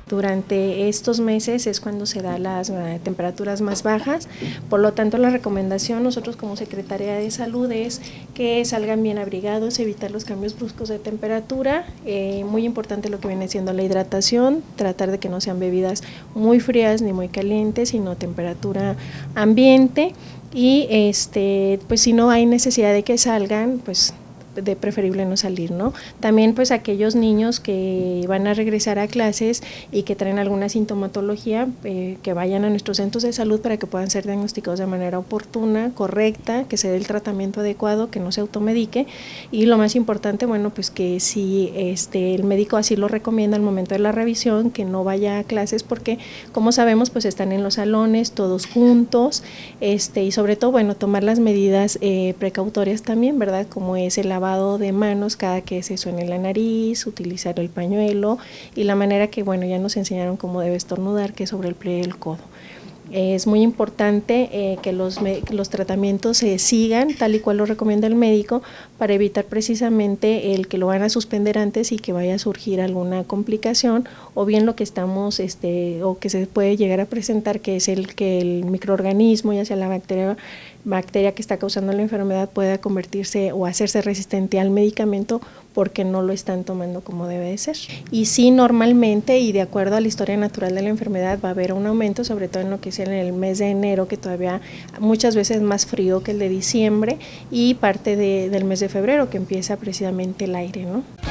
Durante estos meses es cuando se dan las temperaturas más bajas, por lo tanto la recomendación nosotros como Secretaría de Salud es que salgan bien abrigados, evitar los cambios bruscos de temperatura, muy importante lo que viene siendo la hidratación, tratar de que no sean bebidas muy frías ni muy calientes, sino temperatura ambiente y pues si no hay necesidad de que salgan, pues de preferible no salir, ¿no? También pues aquellos niños que van a regresar a clases y que traen alguna sintomatología, que vayan a nuestros centros de salud para que puedan ser diagnosticados de manera oportuna, correcta, que se dé el tratamiento adecuado, que no se automedique y lo más importante, bueno, pues que si el médico así lo recomienda al momento de la revisión, que no vaya a clases porque como sabemos pues están en los salones todos juntos, y sobre todo, bueno, tomar las medidas precautorias también, ¿verdad? Como es el lavado de manos cada que se suene la nariz, utilizar el pañuelo y la manera que, bueno, ya nos enseñaron cómo debe estornudar, que es sobre el pliegue del codo. Es muy importante que los tratamientos se sigan tal y cual lo recomienda el médico para evitar precisamente el que lo van a suspender antes y que vaya a surgir alguna complicación o bien lo que estamos o que se puede llegar a presentar, que es que el microorganismo, ya sea la bacteria que está causando la enfermedad, pueda convertirse o hacerse resistente al medicamento porque no lo están tomando como debe de ser. Y sí, normalmente y de acuerdo a la historia natural de la enfermedad va a haber un aumento, sobre todo en lo que es en el mes de enero, que todavía muchas veces es más frío que el de diciembre, y parte del mes de febrero, que empieza precisamente el aire, ¿no?